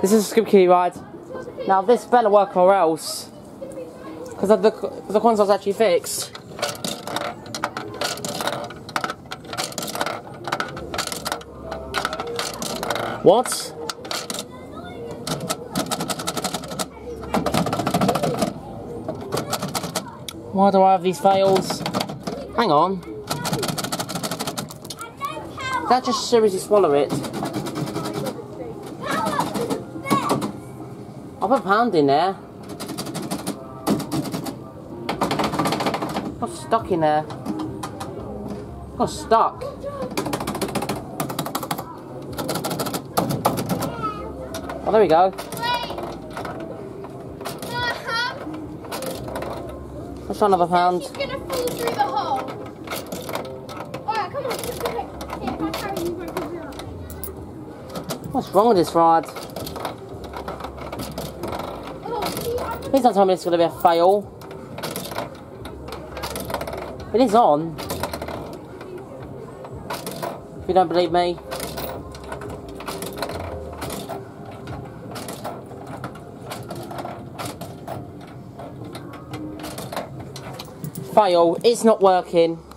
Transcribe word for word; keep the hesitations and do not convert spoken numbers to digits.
This is a Scuba Kiddie ride. Now this better work or else. Because the, the console's actually fixed. What? Why do I have these fails? Hang on. Did that just seriously swallow it? I'll put a pound in there. Got stuck in there. Got stuck. Oh, there we go. Let's try another pound. She's gonna fall through the hole. Alright, come on. Just go ahead. Yeah, if I carry you, you won't pick me up. What's wrong with this ride? Please don't tell me it's going to be a fail. It is on. If you don't believe me. Fail. It's not working.